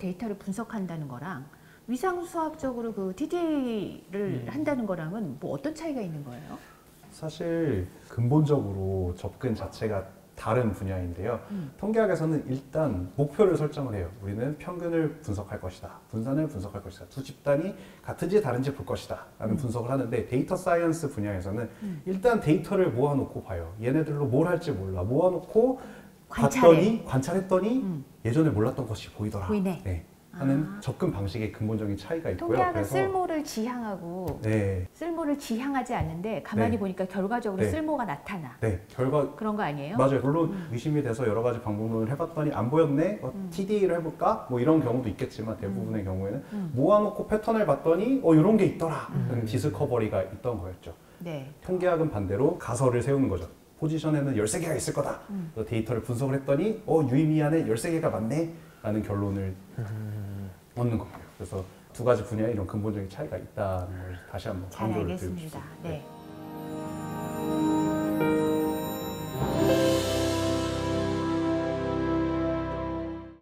데이터를 분석한다는 거랑 위상수학적으로 그 TDA를 한다는 거랑은 뭐 어떤 차이가 있는 거예요? 사실 근본적으로 접근 자체가 다른 분야인데요. 통계학에서는 일단 목표를 설정을 해요. 우리는 평균을 분석할 것이다. 분산을 분석할 것이다. 두 집단이 같은지 다른지 볼 것이다. 라는 분석을 하는데 데이터 사이언스 분야에서는 일단 데이터를 모아놓고 봐요. 얘네들로 뭘 할지 몰라. 모아놓고 관찰했더니 예전에 몰랐던 것이 보이더라. 보이네. 네. 하는 접근 방식의 근본적인 차이가 있고요. 통계학은 그래서 쓸모를 지향하고 네. 쓸모를 지향하지 않는데 가만히 네. 보니까 결과적으로 네. 쓸모가 나타나. 네, 결과 그런 거 아니에요? 맞아요. 물론 의심이 돼서 여러 가지 방법론을 해봤더니 안 보였네. TDA를 해볼까? 뭐 이런 경우도 있겠지만 대부분의 경우에는 모아놓고 패턴을 봤더니 이런 게 있더라. 디스커버리가 있던 거였죠. 네. 통계학은 반대로 가설을 세우는 거죠. 포지션에는 13개가 있을 거다. 그래서 데이터를 분석을 했더니 유의미하네. 13개가 맞네. 라는 결론을 얻는 거예요. 그래서 두 가지 분야에 이런 근본적인 차이가 있다는 걸 다시 한번 잘 강조를 알겠습니다. 드리고 싶습니다. 네.